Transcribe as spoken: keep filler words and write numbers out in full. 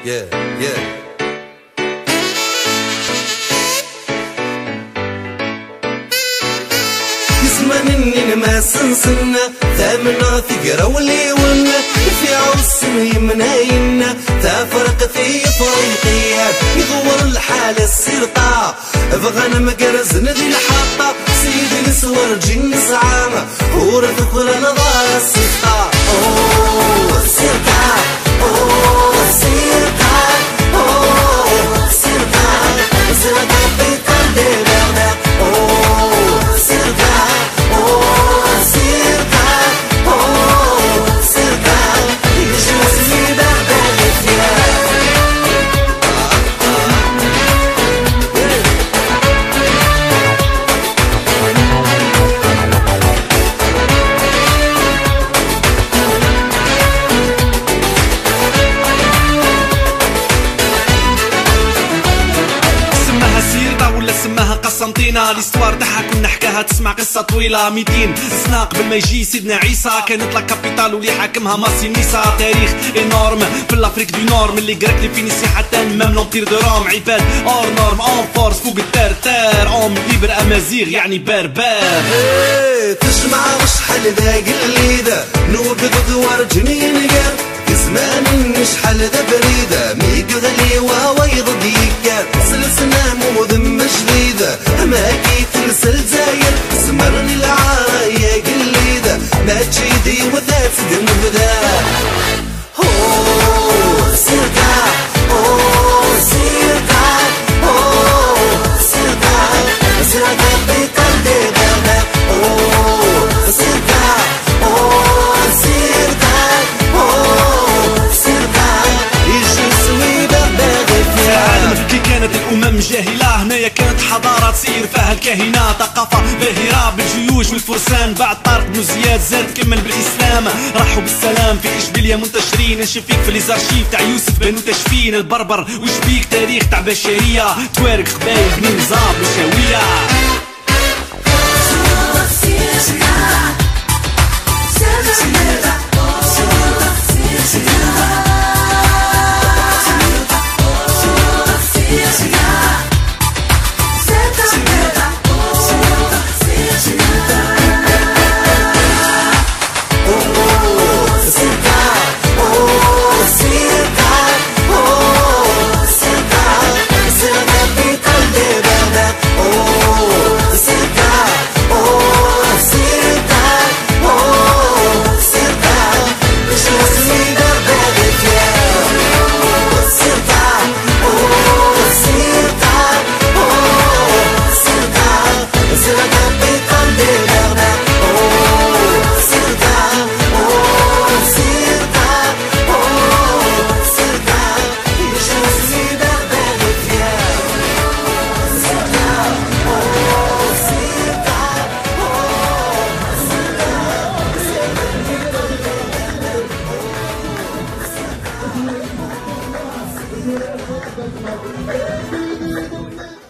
yeah, yeah. يسمعني ما سنسنا ثامنا ثقرا ولي ونا في عوصنا يمناينا تفرق في طريقيات يغور الحالة السرطة بغانا مقرز ندي الحطة سيدي نسور جن سعامة ورث كل نظار السرطة اوه السرطة اوه السرطة اوه السرطة السرطة في قلبي بغدا اوه السرطة اوه السرطة اوه السرطة يجوزني بغدا الثياب سماها قسنطينة ليستوار تاعها كنا نحكاها تسمع قصة طويلة ميتين سنة قبل ما يجي سيدنا عيسى كانت لا كابيتال واللي حاكمها ماسينيسا تاريخ انورم في الافريك دو نور من اللي قرك لي فينيسي حتى مام لومبير دو روم عباد اور نورم اون فورس فوق الترتار اون ليبر امازيغ يعني بربر تجمع شحال ذاك الليدة نوبد دوار جنين قر زمان شحال ذا بريدة ميق غليوة ويض ديكار سلسنا مذم جديدة ما كيت الزاير سمرني العارة يا قليدة ما تشيدي وذات دنبدا اوه سرقة اوه سرقة اوه سرقة سرقة في قلبي بغدا اوه سرقة اوه سرقة اوه سرقة يجسوي بغدا في العالم كي كانت الامم جاهلة هنايا كانت حضارة تسير فيها الكاهنة ثقافة باهرة بالجيوش والفرسان بعد طارق بن زياد زاد كمل بالاسلام راحوا بالسلام في اشبيليا منتشرين نشوف فيك في ليزارشيف تاع يوسف بنو تشفين البربر وش بيك تاريخ تاع بشرية توارق قبايل بني نظام بشاوية Thank you.